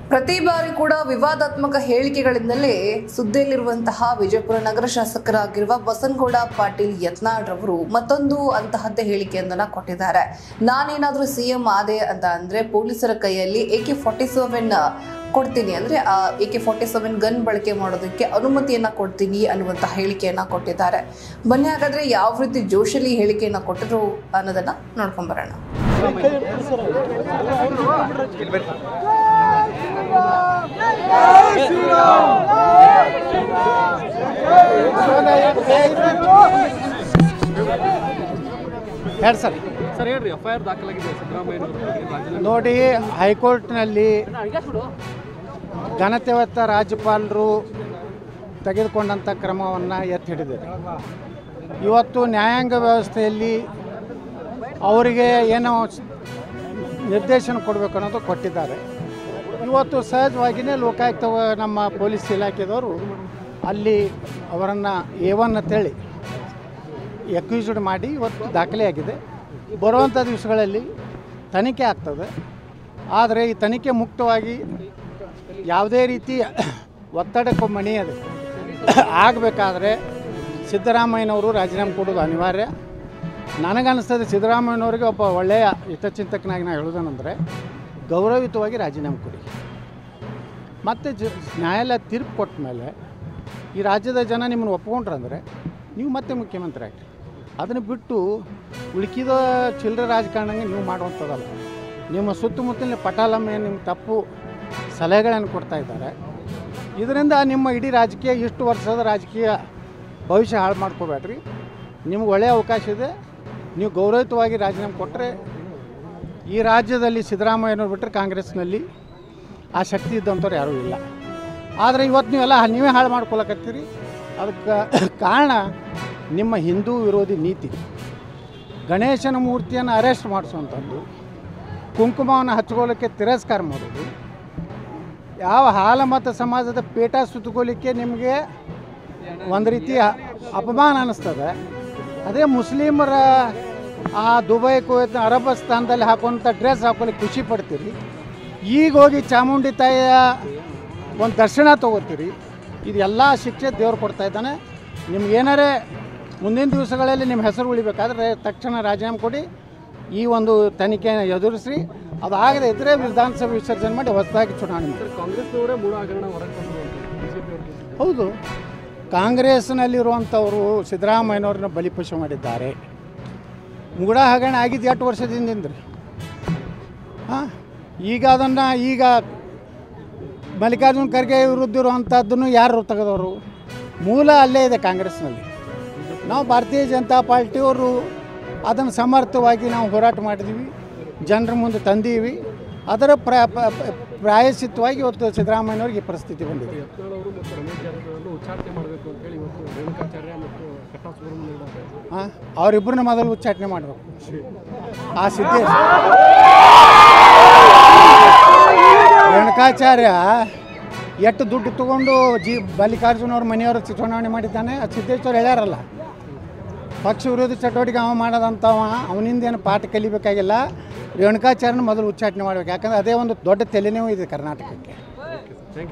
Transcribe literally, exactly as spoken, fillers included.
ಪ್ರತಿ ಬಾರಿ ಕೂಡ ವಿವಾದಾತ್ಮಕ ಹೇಳಿಕೆಗಳಿಂದಲೇ ಸುದ್ದಿಯಲ್ಲಿರುವಂತಹ ವಿಜಯಪುರ ನಗರ ಶಾಸಕರಾಗಿರುವ ಬಸನಗೌಡ ಪಾಟೀಲ್ ಯತ್ನಾಳ್ ರವರು ಮತ್ತೊಂದು ಅಂತಹದ್ದೇ ಹೇಳಿಕೆಯೊಂದನ್ನ ಕೊಟ್ಟಿದ್ದಾರೆ. ನಾನೇನಾದ್ರೂ ಸಿಎಂ ಆದೆ ಅಂತ ಅಂದ್ರೆ ಪೊಲೀಸರ ಕೈಯಲ್ಲಿ ಎ ಕೆ ಫಾರ್ಟಿ ಸೆವೆನ್ ಕೊಡ್ತೀನಿ ಅಂದ್ರೆ ಆ A K forty seven gun ಬಳಕೆ ಮಾಡೋದಕ್ಕೆ ಅನುಮತಿಯನ್ನ ಕೊಡ್ತೀನಿ ಅನ್ನುವಂತಹ ಹೇಳಿಕೆಯನ್ನ ಕೊಟ್ಟಿದ್ದಾರೆ. ಬನ್ನಿ ಹಾಗಾದ್ರೆ ಯಾವ ರೀತಿ ಜೋಶಲ್ಲಿ ಹೇಳಿಕೆಯನ್ನ ಕೊಟ್ಟರು ಅನ್ನೋದನ್ನ ನೋಡ್ಕೊಂಡ್ ಬರೋಣ. ನೋಡಿ, ಹೈಕೋರ್ಟ್ನಲ್ಲಿ ಘನತೆವತ್ತ ರಾಜ್ಯಪಾಲರು ತೆಗೆದುಕೊಂಡಂಥ ಕ್ರಮವನ್ನು ಎತ್ತಿ ಹಿಡಿದಿದೆ. ಇವತ್ತು ನ್ಯಾಯಾಂಗ ವ್ಯವಸ್ಥೆಯಲ್ಲಿ ಅವರಿಗೆ ಏನೋ ನಿರ್ದೇಶನ ಕೊಡಬೇಕು ಅನ್ನೋದು ಕೊಟ್ಟಿದ್ದಾರೆ. ಇವತ್ತು ಸಹಜವಾಗಿಯೇ ಲೋಕಾಯುಕ್ತ ನಮ್ಮ ಪೊಲೀಸ್ ಇಲಾಖೆದವರು ಅಲ್ಲಿ ಅವರನ್ನು ಎ ಒನ್ ಅಂತೇಳಿ ಎಕ್ಯೂಸ್ಡ್ ಮಾಡಿ ಇವತ್ತು ದಾಖಲೆಯಾಗಿದೆ. ಬರುವಂಥ ದಿವಸಗಳಲ್ಲಿ ತನಿಖೆ ಆಗ್ತದೆ. ಆದರೆ ಈ ತನಿಖೆ ಮುಕ್ತವಾಗಿ ಯಾವುದೇ ರೀತಿ ಒತ್ತಡಕ್ಕೆ ಮಣಿಯದೆ ಆಗಬೇಕಾದ್ರೆ ಸಿದ್ದರಾಮಯ್ಯನವರು ರಾಜೀನಾಮೆ ಕೊಡೋದು ಅನಿವಾರ್ಯ. ನನಗನ್ನಿಸ್ತದೆ ಸಿದ್ದರಾಮಯ್ಯನವರಿಗೆ ಒಬ್ಬ ಒಳ್ಳೆಯ ಹಿತಚಿಂತಕನಾಗಿ ನಾನು ಹೇಳೋದೇನೆಂದರೆ ಗೌರವಯುತವಾಗಿ ರಾಜೀನಾಮೆ ಕೊಡಿ. ಮತ್ತು ಜ ನ್ಯಾಯಾಲಯ ತೀರ್ಪು ಕೊಟ್ಟ ಮೇಲೆ ಈ ರಾಜ್ಯದ ಜನ ನಿಮ್ಮನ್ನು ಒಪ್ಕೊಂಡ್ರಂದರೆ ನೀವು ಮತ್ತೆ ಮುಖ್ಯಮಂತ್ರಿ ಆಗ್ರಿ. ಅದನ್ನು ಬಿಟ್ಟು ಉಳುಕಿದ ಚಿಲ್ಲರೆ ರಾಜಕಾರಣಂಗೆ ನೀವು ಮಾಡುವಂಥದ್ದಲ್ಲ. ನಿಮ್ಮ ಸುತ್ತಮುತ್ತಲಿನ ಪಟಾಲಮ್ಮೆ ನಿಮ್ಮ ತಪ್ಪು ಸಲಹೆಗಳನ್ನು ಕೊಡ್ತಾ ಇದ್ದಾರೆ. ಇದರಿಂದ ನಿಮ್ಮ ಇಡೀ ರಾಜಕೀಯ ಇಷ್ಟು ವರ್ಷದ ರಾಜಕೀಯ ಭವಿಷ್ಯ ಹಾಳು ಮಾಡ್ಕೋಬೇಡ್ರಿ. ನಿಮ್ಗೆ ಒಳ್ಳೆಯ ಅವಕಾಶ ಇದೆ. ನೀವು ಗೌರವಯುತವಾಗಿ ರಾಜೀನಾಮೆ ಕೊಟ್ಟರೆ ಈ ರಾಜ್ಯದಲ್ಲಿ ಸಿದ್ದರಾಮಯ್ಯನವ್ರು ಬಿಟ್ಟರೆ ಕಾಂಗ್ರೆಸ್ನಲ್ಲಿ ಆ ಶಕ್ತಿ ಇದ್ದಂಥವ್ರು ಯಾರೂ ಇಲ್ಲ. ಆದರೆ ಇವತ್ತು ನೀವೆಲ್ಲ ನೀವೇ ಹಾಳು ಮಾಡ್ಕೊಳಕತ್ತೀರಿ. ಅದಕ್ಕೆ ಕಾರಣ ನಿಮ್ಮ ಹಿಂದೂ ವಿರೋಧಿ ನೀತಿ. ಗಣೇಶನ ಮೂರ್ತಿಯನ್ನು ಅರೆಸ್ಟ್ ಮಾಡಿಸುವಂಥದ್ದು, ಕುಂಕುಮವನ್ನು ಹಚ್ಕೊಳ್ಳೋಕ್ಕೆ ತಿರಸ್ಕಾರ ಮಾಡೋದು, ಯಾವ ಹಾಲಮತ ಸಮಾಜದ ಪೇಟ ಸುತ್ತಕೊಳ್ಳಿಕ್ಕೆ ನಿಮಗೆ ಒಂದು ರೀತಿಯ ಅಪಮಾನ ಅನ್ನಿಸ್ತದೆ. ಅದೇ ಮುಸ್ಲಿಮರ ಆ ದುಬೈ ಕುವೈತ್ ಅರಬಸ್ಥಾನದಲ್ಲಿ ಹಾಕುವಂಥ ಡ್ರೆಸ್ ಹಾಕೊಳ್ಳಿಕ್ಕೆ ಖುಷಿ ಪಡ್ತೀರಿ. ಈಗ ಹೋಗಿ ಚಾಮುಂಡಿ ತಾಯಿಯ ಒಂದು ದರ್ಶನ ತೊಗೋತೀರಿ. ಇದೆಲ್ಲ ಶಿಕ್ಷೆ ದೇವ್ರು ಕೊಡ್ತಾ ಇದ್ದಾನೆ. ನಿಮ್ಗೇನಾರೇ ಮುಂದಿನ ದಿವಸಗಳಲ್ಲಿ ನಿಮ್ಮ ಹೆಸರು ಉಳಿಬೇಕಾದ್ರೆ ತಕ್ಷಣ ರಾಜೀನಾಮೆ ಕೊಡಿ. ಈ ಒಂದು ತನಿಖೆಯನ್ನು ಎದುರಿಸ್ರಿ. ಅದಾಗದೇ ಇದ್ದರೆ ವಿಧಾನಸಭೆ ವಿಸರ್ಜನೆ ಮಾಡಿ ಹೊಸದಾಗಿ ಚುನಾವಣೆ ಮಾಡಿ. ಕಾಂಗ್ರೆಸ್ನವರೇ ಮೂಢ ಹಗರಣ ಹೊರಗೆ ಹೌದು, ಕಾಂಗ್ರೆಸ್ನಲ್ಲಿರುವಂಥವರು ಸಿದ್ದರಾಮಯ್ಯನವ್ರನ್ನ ಬಲಿಪಶು ಮಾಡಿದ್ದಾರೆ. ಮೂಢ ಹಗರಣ ಆಗಿದ್ದು ಎಷ್ಟು ವರ್ಷದಿಂದ ರೀ. ಹಾಂ, ಈಗ ಅದನ್ನು ಈಗ ಮಲ್ಲಿಕಾರ್ಜುನ ಖರ್ಗೆ ವಿರುದ್ಧ ಇರುವಂಥದ್ದನ್ನು ಯಾರು ತೆಗೆದವರು? ಮೂಲ ಅಲ್ಲೇ ಇದೆ ಕಾಂಗ್ರೆಸ್ನಲ್ಲಿ. ನಾವು ಭಾರತೀಯ ಜನತಾ ಪಾರ್ಟಿಯವರು ಅದನ್ನು ಸಮರ್ಥವಾಗಿ ನಾವು ಹೋರಾಟ ಮಾಡಿದ್ದೀವಿ, ಜನರ ಮುಂದೆ ತಂದೀವಿ. ಅದರ ಪ್ರಾ ಪ್ರಾಯಶ್ಚಿತ್ತವಾಗಿ ಇವತ್ತು ಸಿದ್ದರಾಮಯ್ಯನವ್ರಿಗೆ ಈ ಪರಿಸ್ಥಿತಿ ಬಂದಿದೆ. ಹಾಂ, ಅವರಿಬ್ಬರನ್ನ ಮೊದಲು ಉಚ್ಚಾಟನೆ ಮಾಡಬೇಕು. ಆ ಸಿದ್ದೇಶ್ ರೇಣುಕಾಚಾರ್ಯ ಎಷ್ಟು ದುಡ್ಡು ತೊಗೊಂಡು ಜಿ ಮಲ್ಲಿಕಾರ್ಜುನ ಅವ್ರ ಮನೆಯವರು ಚುನಾವಣೆ ಮಾಡಿದ್ದಾನೆ. ಅದು ಸಿದ್ದೇಶ್ವರ ಹೇಳ್ಯಾರಲ್ಲ, ಪಕ್ಷ ವಿರೋಧಿ ಚಟುವಟಿಕೆ ಅವ ಮಾಡೋದಂಥವ, ಅವನಿಂದೇನು ಪಾಠ ಕಲಿಬೇಕಾಗಿಲ್ಲ. ರೇಣುಕಾಚಾರ್ಯನ ಮೊದಲು ಉಚ್ಚಾಟನೆ ಮಾಡಬೇಕು. ಯಾಕಂದರೆ ಅದೇ ಒಂದು ದೊಡ್ಡ ತಲೆನೋವು ಇದೆ ಕರ್ನಾಟಕಕ್ಕೆ.